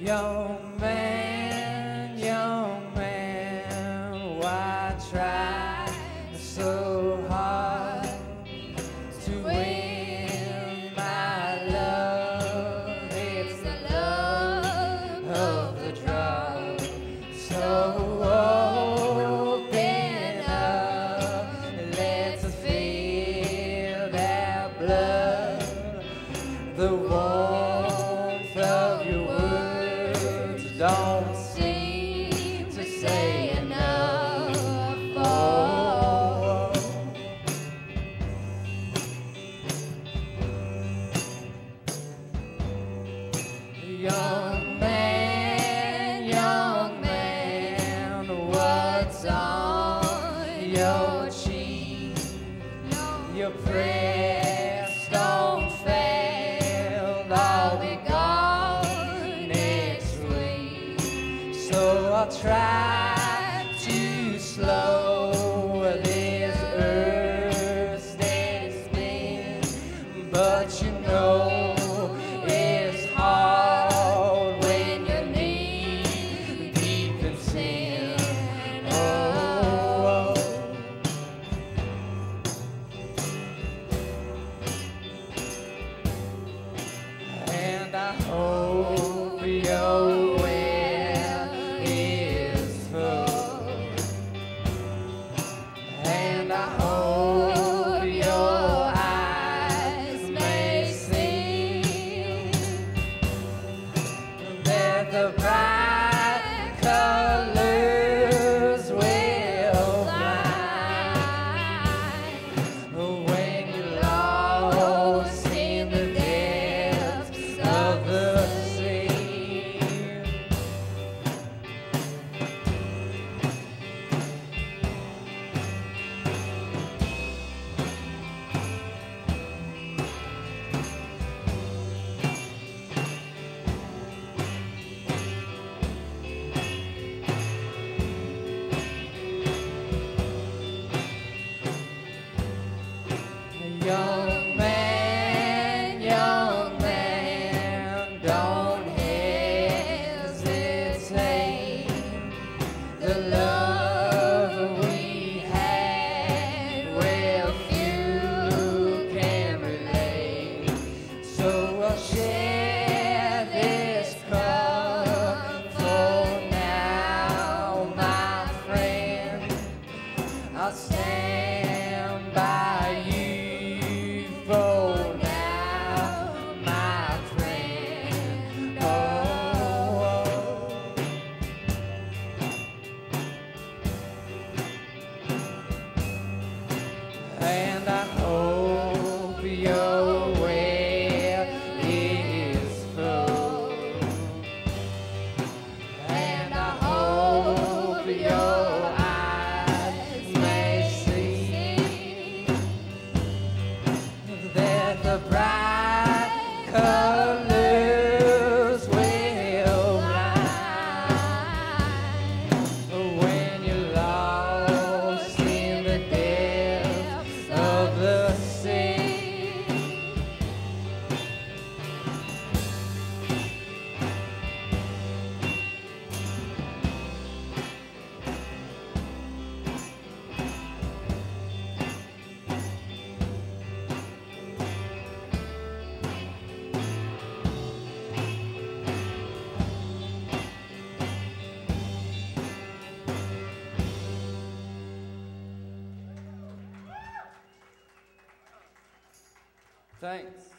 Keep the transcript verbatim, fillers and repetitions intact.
Young man, young man, why try so hard to win my love? It's the love of the drug. So open up, let's feel that blood, the warmth of your words don't seem to say enough. Oh, young man, young man, what's on your cheek? Your prayers don't fail, I'll be gone next week. So I'll try to slow this earth's steady spin, but you know it's hard when you're knee deep in sin. Oh, and I hope your well is full, and I hope your eyes may see that the bright colors will blind when you're lost in the depths of the sea. Young man, young man, don't hesitate. The love we had, well, few can relate. So I'll share this cup for now, my friend. I'll stand by you for now, my friend. Oh, and I hope your well is full, and I hope your eyes may see that the bright colors will blind when you're lost in the depths of the sea. Thanks.